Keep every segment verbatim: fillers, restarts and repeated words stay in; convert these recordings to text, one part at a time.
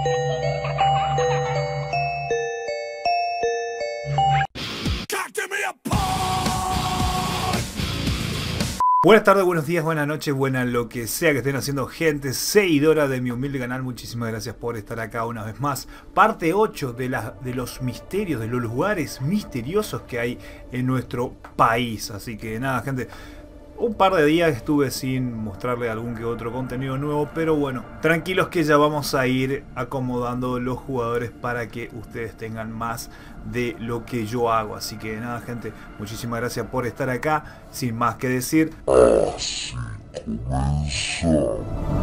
Buenas tardes, buenos días, buenas noches, buenas lo que sea que estén haciendo, gente seguidora de mi humilde canal. Muchísimas gracias por estar acá una vez más. Parte ocho de, la, de los misterios, de los lugares misteriosos que hay en nuestro país. Así que nada, gente, un par de días estuve sin mostrarle algún que otro contenido nuevo, pero bueno, tranquilos que ya vamos a ir acomodando los jugadores para que ustedes tengan más de lo que yo hago. Así que nada, gente, muchísimas gracias por estar acá. Sin más que decir, así comenzamos.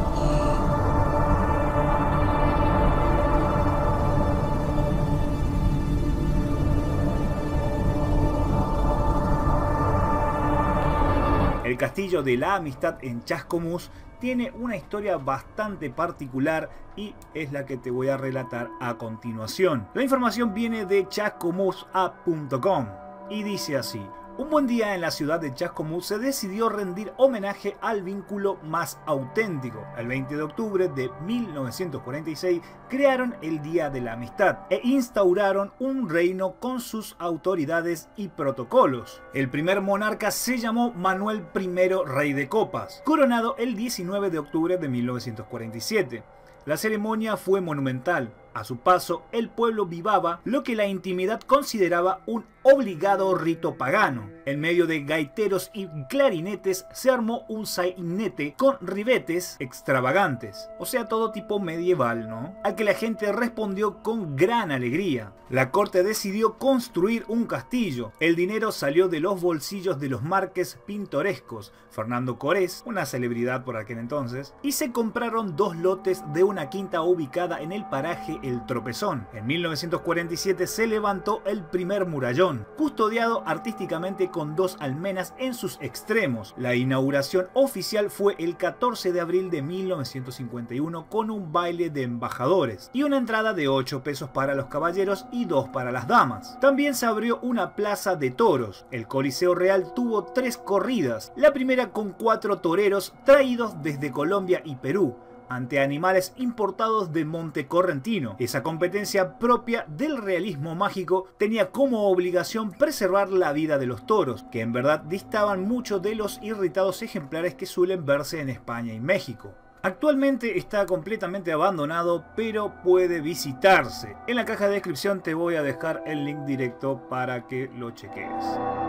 el Castillo de la Amistad en Chascomús tiene una historia bastante particular y es la que te voy a relatar a continuación. La información viene de chascomús a punto com y dice así: un buen día en la ciudad de Chascomús se decidió rendir homenaje al vínculo más auténtico. El veinte de octubre de mil novecientos cuarenta y seis crearon el Día de la Amistad e instauraron un reino con sus autoridades y protocolos. El primer monarca se llamó Manuel primero Rey de Copas, coronado el diecinueve de octubre de mil novecientos cuarenta y siete. La ceremonia fue monumental. A su paso, el pueblo vivaba lo que la intimidad consideraba un obligado rito pagano. En medio de gaiteros y clarinetes se armó un sainete con ribetes extravagantes, o sea, todo tipo medieval, ¿no? Al que la gente respondió con gran alegría. La corte decidió construir un castillo. El dinero salió de los bolsillos de los marques pintorescos, Fernando Corés, una celebridad por aquel entonces, y se compraron dos lotes de una quinta ubicada en el paraje El Tropezón. En mil novecientos cuarenta y siete se levantó el primer murallón, custodiado artísticamente con dos almenas en sus extremos. La inauguración oficial fue el catorce de abril de mil novecientos cincuenta y uno con un baile de embajadores y una entrada de ocho pesos para los caballeros y dos para las damas. También se abrió una plaza de toros. El Coliseo Real tuvo tres corridas, la primera con cuatro toreros traídos desde Colombia y Perú, ante animales importados de Monte Correntino. Esa competencia propia del realismo mágico tenía como obligación preservar la vida de los toros, que en verdad distaban mucho de los irritados ejemplares que suelen verse en España y México. Actualmente está completamente abandonado, pero puede visitarse. En la caja de descripción te voy a dejar el link directo para que lo chequees.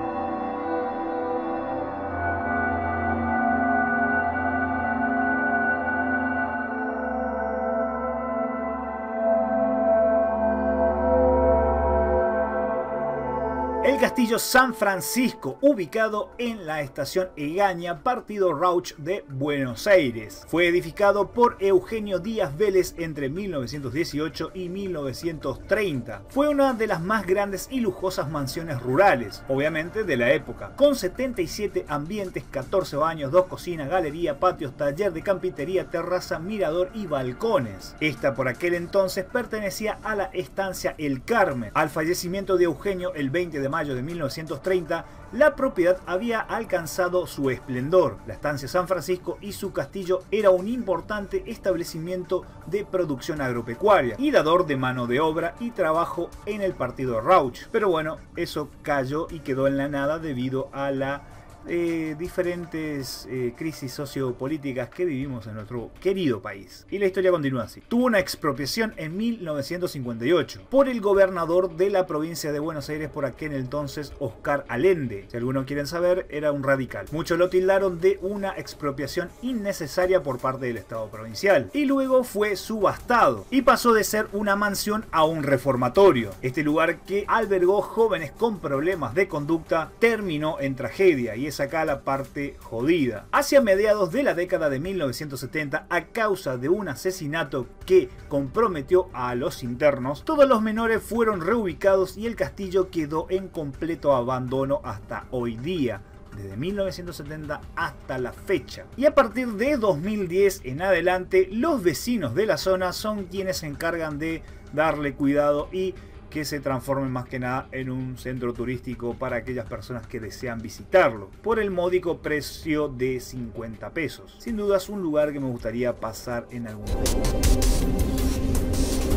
El Castillo San Francisco, ubicado en la estación Egaña, partido Rauch de Buenos Aires. Fue edificado por Eugenio Díaz Vélez entre mil novecientos dieciocho y mil novecientos treinta. Fue una de las más grandes y lujosas mansiones rurales, obviamente de la época, con setenta y siete ambientes, catorce baños, dos cocinas, galería, patios, taller de carpintería, terraza, mirador y balcones. Esta por aquel entonces pertenecía a la estancia El Carmen. Al fallecimiento de Eugenio el veinte de mayo de mil novecientos treinta, la propiedad había alcanzado su esplendor. La estancia San Francisco y su castillo era un importante establecimiento de producción agropecuaria y dador de mano de obra y trabajo en el partido Rauch. Pero bueno, eso cayó y quedó en la nada debido a la Eh, diferentes eh, crisis sociopolíticas que vivimos en nuestro querido país. Y la historia continúa así. Tuvo una expropiación en mil novecientos cincuenta y ocho por el gobernador de la provincia de Buenos Aires por aquel entonces, Oscar Allende. Si algunos quieren saber, era un radical. Muchos lo tildaron de una expropiación innecesaria por parte del Estado provincial. Y luego fue subastado y pasó de ser una mansión a un reformatorio. Este lugar, que albergó jóvenes con problemas de conducta, terminó en tragedia, y es acá la parte jodida. Hacia mediados de la década de mil novecientos setenta, a causa de un asesinato que comprometió a los internos, todos los menores fueron reubicados y el castillo quedó en completo abandono hasta hoy día, desde mil novecientos setenta hasta la fecha. Y a partir de dos mil diez en adelante, los vecinos de la zona son quienes se encargan de darle cuidado y que se transforme más que nada en un centro turístico para aquellas personas que desean visitarlo, por el módico precio de cincuenta pesos. Sin duda es un lugar que me gustaría pasar en algún momento.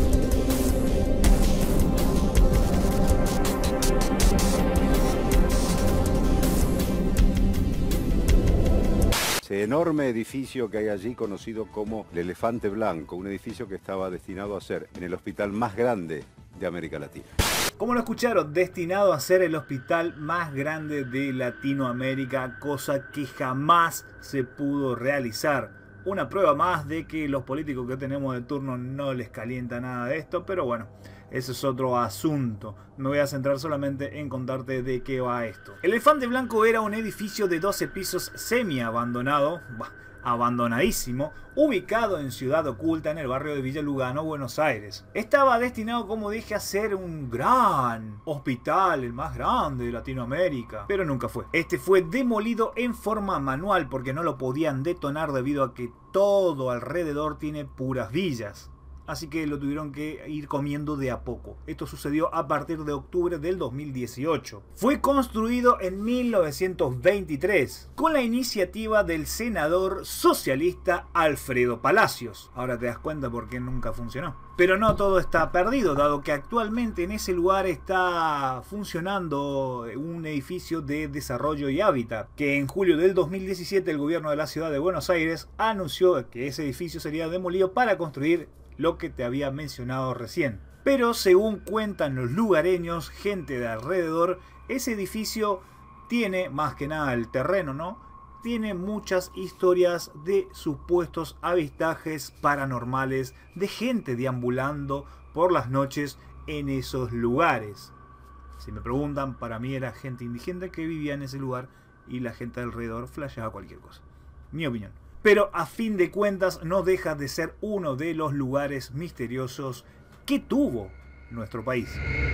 enorme edificio que hay allí conocido como el Elefante Blanco, un edificio que estaba destinado a ser en el hospital más grande de América Latina. Como lo escucharon, destinado a ser el hospital más grande de Latinoamérica, cosa que jamás se pudo realizar. Una prueba más de que los políticos que tenemos de turno no les calienta nada de esto, pero bueno, ese es otro asunto. Me voy a centrar solamente en contarte de qué va esto. El Elefante Blanco era un edificio de doce pisos semi abandonado, bah, abandonadísimo, ubicado en Ciudad Oculta, en el barrio de Villa Lugano, Buenos Aires. Estaba destinado, como dije, a ser un gran hospital, el más grande de Latinoamérica, pero nunca fue. Este fue demolido en forma manual porque no lo podían detonar debido a que todo alrededor tiene puras villas. Así que lo tuvieron que ir comiendo de a poco. Esto sucedió a partir de octubre del dos mil dieciocho. Fue construido en mil novecientos veintitrés con la iniciativa del senador socialista Alfredo Palacios. Ahora te das cuenta por qué nunca funcionó. Pero no todo está perdido, dado que actualmente en ese lugar está funcionando un edificio de desarrollo y hábitat, que en julio del dos mil diecisiete el gobierno de la ciudad de Buenos Aires anunció que ese edificio sería demolido para construir lo que te había mencionado recién. Pero según cuentan los lugareños, gente de alrededor, ese edificio tiene, más que nada el terreno, ¿no? Tiene muchas historias de supuestos avistajes paranormales de gente deambulando por las noches en esos lugares. Si me preguntan, para mí era gente indigente que vivía en ese lugar y la gente alrededor flasheaba cualquier cosa. Mi opinión. Pero a fin de cuentas no deja de ser uno de los lugares misteriosos que tuvo nuestro país.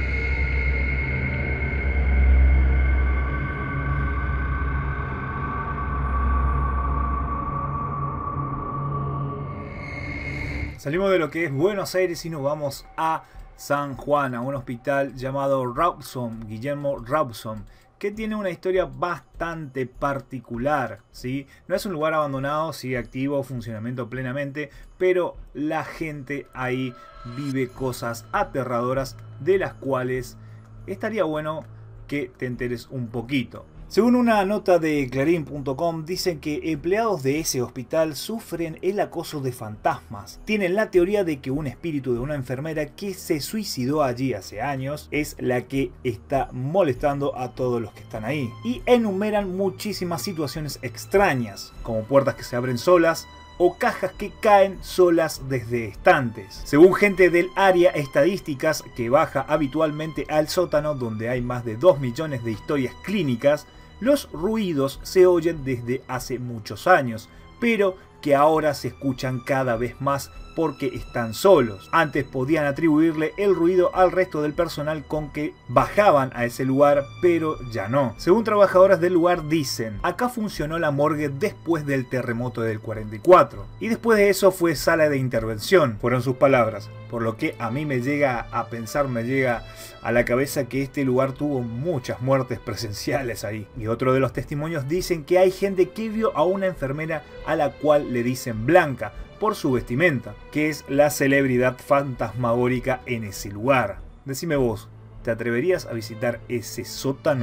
Salimos de lo que es Buenos Aires y nos vamos a San Juan, a un hospital llamado Rawson, Guillermo Rawson, que tiene una historia bastante particular, ¿sí? No es un lugar abandonado, sigue activo, funcionamiento plenamente, pero la gente ahí vive cosas aterradoras de las cuales estaría bueno que te enteres un poquito. Según una nota de Clarín punto com, dicen que empleados de ese hospital sufren el acoso de fantasmas. Tienen la teoría de que un espíritu de una enfermera que se suicidó allí hace años es la que está molestando a todos los que están ahí. Y enumeran muchísimas situaciones extrañas, como puertas que se abren solas, o cajas que caen solas desde estantes. Según gente del área estadísticas que baja habitualmente al sótano donde hay más de dos millones de historias clínicas, los ruidos se oyen desde hace muchos años, pero que ahora se escuchan cada vez más porque están solos. Antes podían atribuirle el ruido al resto del personal con que bajaban a ese lugar, pero ya no. Según trabajadoras del lugar dicen, acá funcionó la morgue después del terremoto del cuarenta y cuatro. Y después de eso fue sala de intervención, fueron sus palabras. Por lo que a mí me llega a pensar, me llega a la cabeza que este lugar tuvo muchas muertes presenciales ahí. Y otro de los testimonios dicen que hay gente que vio a una enfermera a la cual le dicen Blanca, por su vestimenta, que es la celebridad fantasmagórica en ese lugar. Decime vos, ¿te atreverías a visitar ese sótano?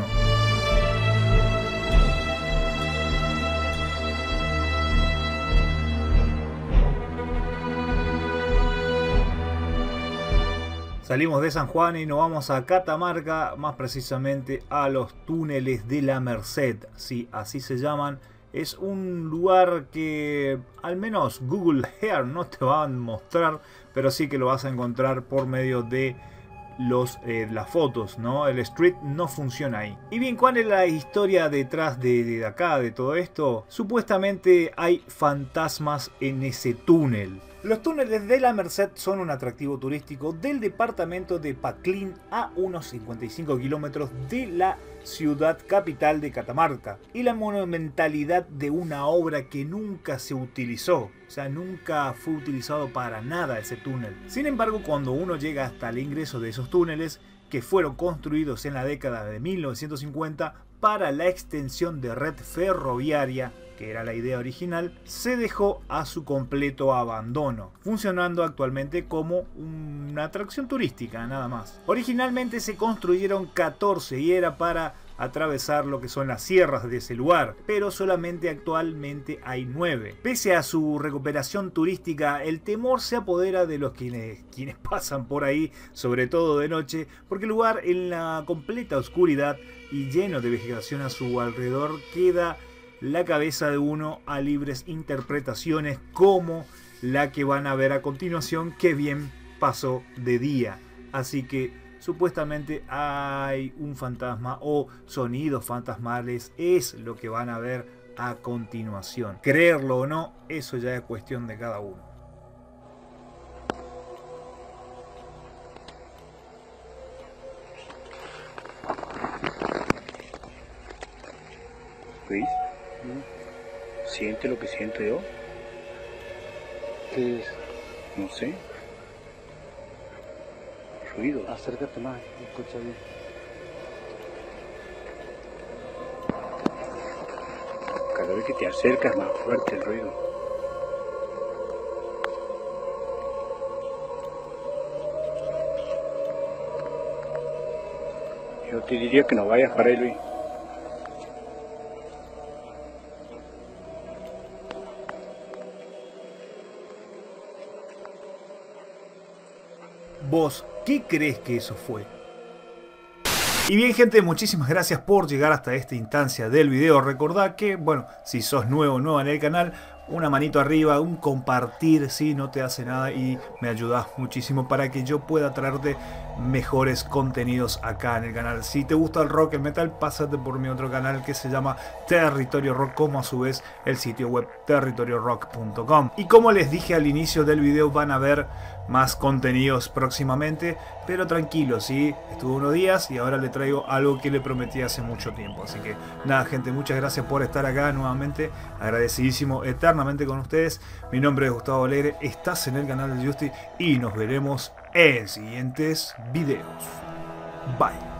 Salimos de San Juan y nos vamos a Catamarca, más precisamente a los túneles de la Merced, sí, así se llaman. Es un lugar que al menos Google Earth no te va a mostrar, pero sí que lo vas a encontrar por medio de los, eh, las fotos, ¿no? El Street no funciona ahí. Y bien, ¿cuál es la historia detrás de, de acá, de todo esto? Supuestamente hay fantasmas en ese túnel. Los túneles de la Merced son un atractivo turístico del departamento de Paclín, a unos cincuenta y cinco kilómetros de la ciudad capital de Catamarca, y la monumentalidad de una obra que nunca se utilizó, o sea, nunca fue utilizado para nada ese túnel. Sin embargo, cuando uno llega hasta el ingreso de esos túneles, que fueron construidos en la década de mil novecientos cincuenta para la extensión de red ferroviaria, que era la idea original, se dejó a su completo abandono, funcionando actualmente como una atracción turística nada más. Originalmente se construyeron catorce y era para atravesar lo que son las sierras de ese lugar, pero solamente actualmente hay nueve. Pese a su recuperación turística, el temor se apodera de los quienes, quienes pasan por ahí, sobre todo de noche, porque el lugar en la completa oscuridad y lleno de vegetación a su alrededor queda la cabeza de uno a libres interpretaciones como la que van a ver a continuación, que bien pasó de día. Así que supuestamente hay un fantasma o sonidos fantasmales, es lo que van a ver a continuación. Creerlo o no, eso ya es cuestión de cada uno. ¿Luis? ¿Siente lo que siento yo? ¿Qué es? No sé. Ruido. Acércate más, escucha bien. Cada vez que te acercas más fuerte el ruido. Yo te diría que no vayas para ahí, Luis. ¿Vos qué crees que eso fue? Y bien, gente, muchísimas gracias por llegar hasta esta instancia del video. Recordad que, bueno, si sos nuevo o nueva en el canal, una manito arriba, un compartir, si no te hace nada y me ayudas muchísimo para que yo pueda traerte mejores contenidos acá en el canal. Si te gusta el rock, el metal, pásate por mi otro canal que se llama Territorio Rock, como a su vez el sitio web territorio rock punto com. Y como les dije al inicio del video, van a ver más contenidos próximamente, pero tranquilos, ¿sí? Estuve unos días y ahora le traigo algo que le prometí hace mucho tiempo. Así que nada, gente, muchas gracias por estar acá nuevamente, agradecidísimo eternamente con ustedes. Mi nombre es Gustavo Alegre, estás en el canal de Justi y nos veremos en siguientes videos. Bye.